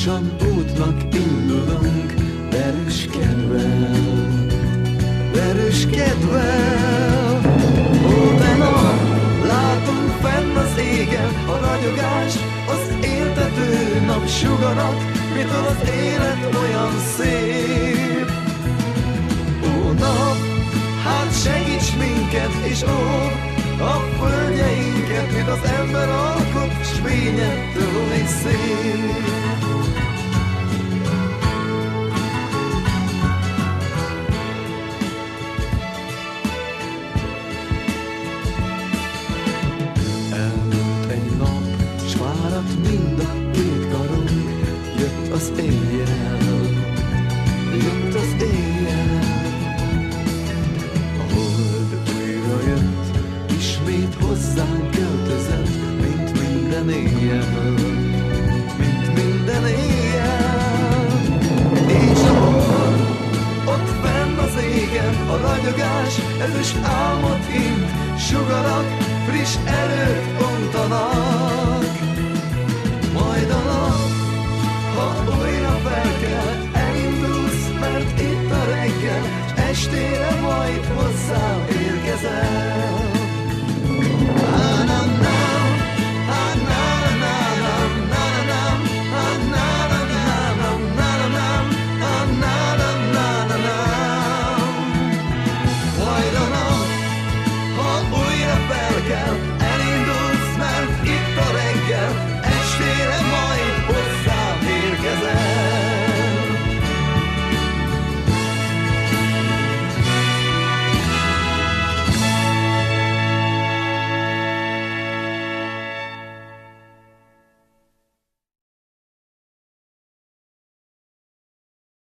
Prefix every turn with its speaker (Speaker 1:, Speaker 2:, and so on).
Speaker 1: lassan útnak indulunk, verős kedvel. Ó, de nap, látunk fenn az égen a ragyogás, az éltető napsugarat, mitől az élet olyan szép. Ó, nap, hát segíts minket, és óvd a földjeinket, mint az ember alkot, s fényettől még szép. Elmúlt egy nap, s várat mind a két karunk, jött az éjjel. A hold újra jött, ismét hozzánk költözött, mint minden éjjel. És a hold, ott fenn az égen, a ragyogás, ezüst álmot hint, sugarak, friss erőt bontanak. Majd a nap, ha újra felkel, elindulsz, mert itt a reggel, s estére majd hozzám érkezel.